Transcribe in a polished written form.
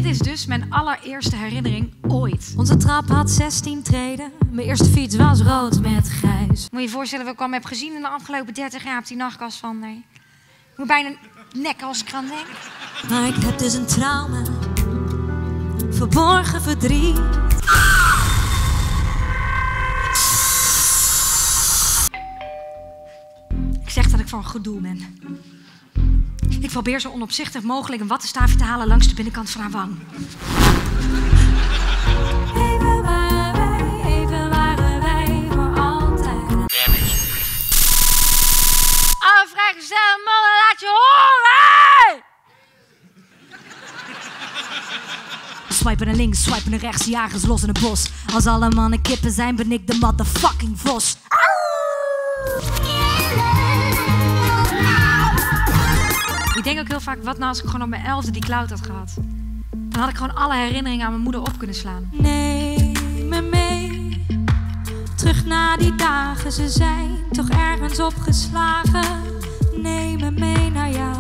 Dit is dus mijn allereerste herinnering ooit. Onze trap had 16 treden. Mijn eerste fiets was rood met grijs. Moet je je voorstellen wat ik al heb gezien in de afgelopen 30 jaar op die nachtkast van... Nee. Ik moet bijna nek als ik aan denk. Maar ik heb dus een trauma. Verborgen verdriet. Ik zeg dat ik voor een goed doel ben. Ik probeer zo onopzichtig mogelijk een wattenstaafje te halen langs de binnenkant van haar wang. Even waren wij voor altijd. Alle vrijgezelle mannen, laat je horen! Swipen naar links, swipen naar rechts, jagers los in het bos. Als alle mannen kippen zijn, ben ik de motherfucking vos. Ik denk ook heel vaak, wat nou als ik gewoon op mijn 11e die cloud had gehad? Dan had ik gewoon alle herinneringen aan mijn moeder op kunnen slaan. Neem me mee, terug naar die dagen, ze zijn toch ergens opgeslagen. Neem me mee naar jou.